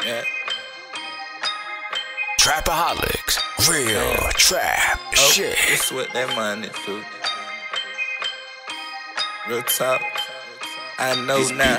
Yeah. Trapaholics, real trap shit. That's what that money do. Real talk. I know now.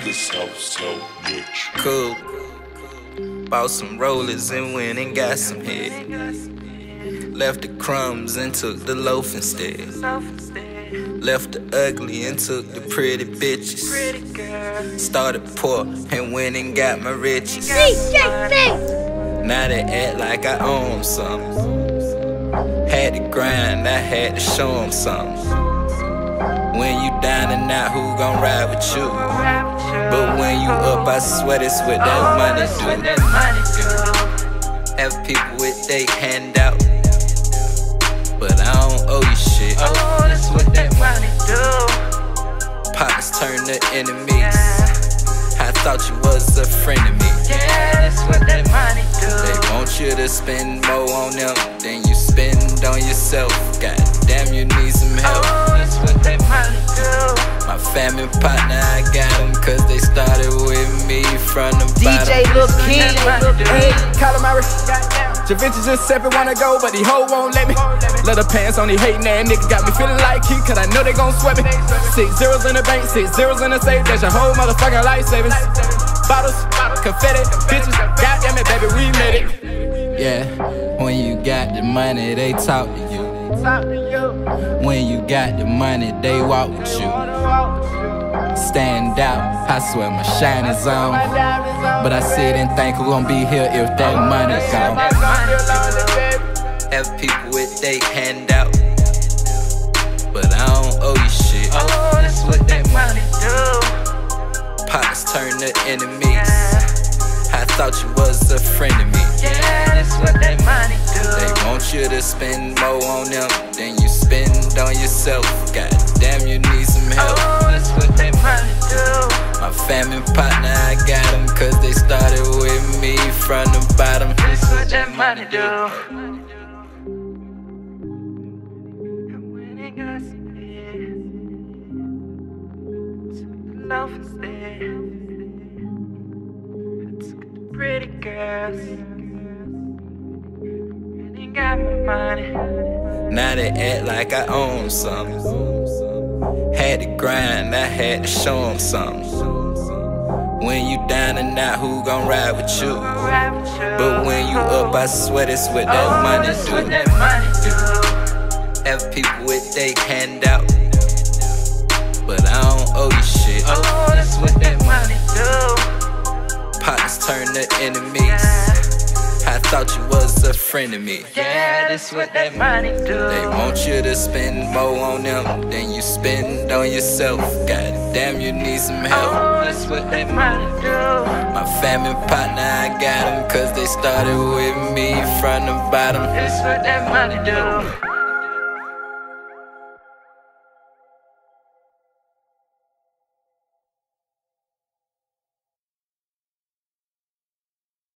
Cool. Bought some rollers and went and got some head. Left the crumbs and took the loaf instead. Left the ugly and took the pretty bitches. Started poor and went and got my riches. Now they act like I own something. Had to grind, I had to show them something. When you down and out, who gon' ride with you? But when you up, I swear that's what that money do. Have people with they hand out, but I don't owe you shit. Oh, that's what that money do. Partners turn to enemies. I thought you was a friend of me. Yeah, that's what that money do. They want you to spend more on them than you spend on yourself. God damn, you need some help. Oh, that's what that money do. My family partner, I got them cause they started with me from the bottom. DJ Lil King, hey, Calamari. Javinci just separate wanna go, but the hoe won't let me. Let her pants on the hating ass nigga, got me feeling like he, cause I know they gon' sweat me. 6 zeros in the bank, 6 zeros in the safe, that's your whole motherfucking life savings. Bottles, confetti, bitches, goddamn it, baby, we made it. Yeah, when you got the money, they talk to you. When you got the money, they walk with you. Stand out, I swear my shine is on. But I sit and think who gon' be here if that money gone. Have people with they hand out, but I don't owe you shit. Oh, that's what that money do. Partners turn to enemies. I thought you was a friend of me. Yeah, that's what that money do. They want you to spend more on them than you spend on yourself. God damn, you need some help. Oh, that's what that money do. My family partner, I got them cause they started with me from the bottom. That's what that money do. And when it got some head, took the loaf instead. I took the pretty girls and ain't got my money. Now they act like I own something. Had to grind, I had to show them something. When you down and out, who gon' ride with you? But when you up, I swear that's what that money That's do. what that money do. Have people with they hand out, but I don't owe you shit. Oh, that's what that money do. Partners turn to enemies. I thought you was a friend of me. Yeah, that's what that money do. They want you to spend more on them than you spend on yourself. God damn, you need some help. Oh, that's what that money do. My family partner, I got them cause they started with me from the bottom. That's what that money do.